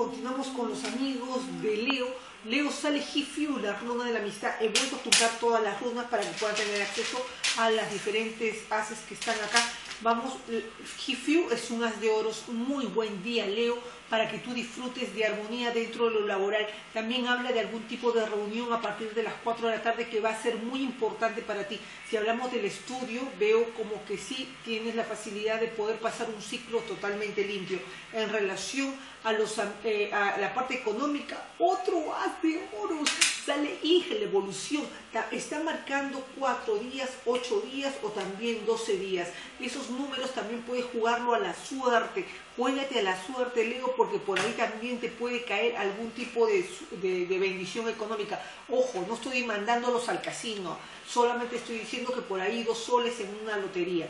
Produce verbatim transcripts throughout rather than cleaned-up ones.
continuamos con los amigos de Leo. Leo sale He-Few, la runa de la amistad. He vuelto a juntar todas las runas para que puedan tener acceso a las diferentes haces que están acá. Vamos, He-Few es un as de oros. Muy buen día, Leo, para que tú disfrutes de armonía dentro de lo laboral. También habla de algún tipo de reunión a partir de las cuatro de la tarde que va a ser muy importante para ti. Si hablamos del estudio, veo como que sí tienes la facilidad de poder pasar un ciclo totalmente limpio. En relación a, los, eh, a la parte económica, otro as de oros. Sale Hige, la evolución. Está marcando cuatro días, ocho días o también doce días. Esos números también puedes jugarlo a la suerte. Juégate a la suerte, Leo, porque por ahí también te puede caer algún tipo de, de, de bendición económica. Ojo, no estoy mandándolos al casino. Solamente estoy diciendo que por ahí dos soles en una lotería.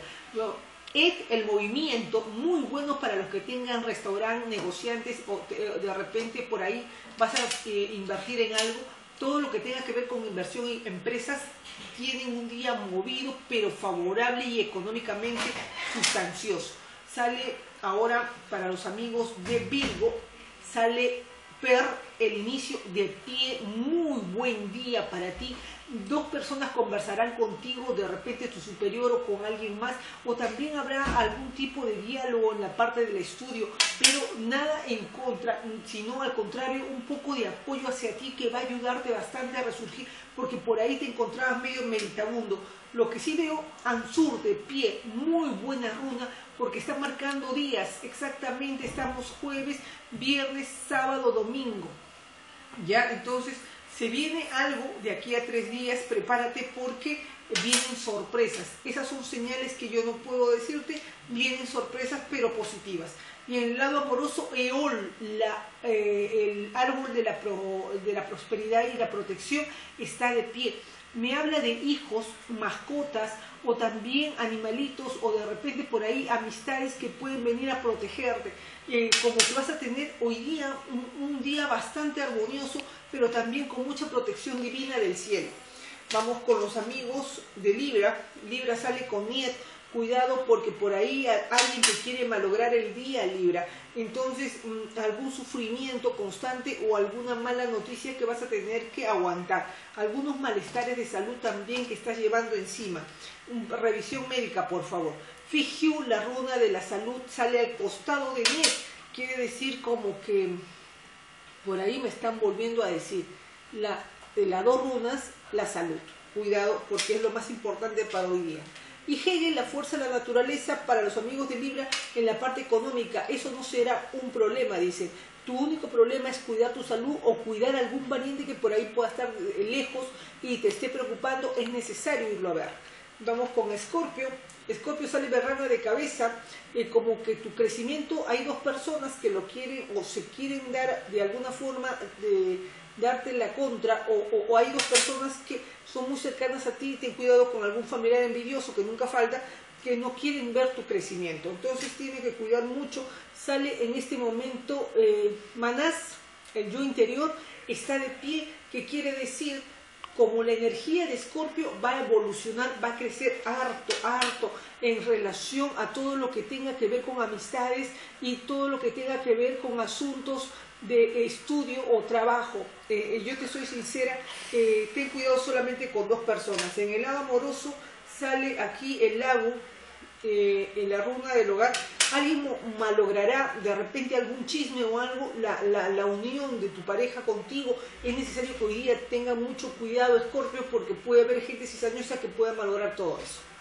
Ed, el movimiento, muy bueno para los que tengan restaurante, negociantes o de repente por ahí vas a eh, invertir en algo. Todo lo que tenga que ver con inversión y empresas tienen un día movido, pero favorable y económicamente sustancioso. Sale ahora para los amigos de Virgo, sale Per, el inicio de pie, muy buen día para ti. Dos personas conversarán contigo, de repente tu superior o con alguien más, o también habrá algún tipo de diálogo en la parte del estudio, pero nada en contra, sino al contrario, un poco de apoyo hacia ti que va a ayudarte bastante a resurgir, porque por ahí te encontrabas medio meditabundo. Lo que sí veo, Ansur de pie, muy buena runa, porque está marcando días, exactamente estamos jueves, viernes, sábado, domingo. Ya, entonces se viene algo de aquí a tres días, prepárate porque vienen sorpresas. Esas son señales que yo no puedo decirte, vienen sorpresas pero positivas. Y en el lado amoroso, Eol, la, eh, el árbol de la, pro, de la prosperidad y la protección, está de pie. Me habla de hijos, mascotas o también animalitos o de repente por ahí amistades que pueden venir a protegerte. Eh, como que vas a tener hoy día un, un día bastante armonioso, pero también con mucha protección divina del cielo. Vamos con los amigos de Libra. Libra sale con Niet. Cuidado porque por ahí alguien te quiere malograr el día, Libra. Entonces, algún sufrimiento constante o alguna mala noticia que vas a tener que aguantar. Algunos malestares de salud también que estás llevando encima. Revisión médica, por favor. Fijiu, la runa de la salud, sale al costado de Niet. Quiere decir como que, por ahí me están volviendo a decir, la, de las dos runas, la salud. Cuidado porque es lo más importante para hoy día. Y Hegel, la fuerza de la naturaleza, para los amigos de Libra, en la parte económica, eso no será un problema, dice. Tu único problema es cuidar tu salud o cuidar a algún pariente que por ahí pueda estar lejos y te esté preocupando, es necesario irlo a ver. Vamos con Escorpio. Escorpio sale berrana de cabeza, eh, como que tu crecimiento, hay dos personas que lo quieren o se quieren dar de alguna forma de darte la contra, o, o, o hay dos personas que son muy cercanas a ti, ten cuidado con algún familiar envidioso que nunca falta, que no quieren ver tu crecimiento, entonces tienes que cuidar mucho. Sale en este momento eh, Manás, el yo interior, está de pie, que quiere decir, como la energía de Escorpio va a evolucionar, va a crecer harto, harto en relación a todo lo que tenga que ver con amistades y todo lo que tenga que ver con asuntos de estudio o trabajo. Eh, yo te soy sincera, eh, ten cuidado solamente con dos personas. En el lado amoroso sale aquí el lago, eh, en la runa del hogar. Alguien malogrará de repente algún chisme o algo, la, la, la unión de tu pareja contigo. Es necesario que hoy día tenga mucho cuidado, Escorpio, porque puede haber gente cizañosa que pueda malograr todo eso.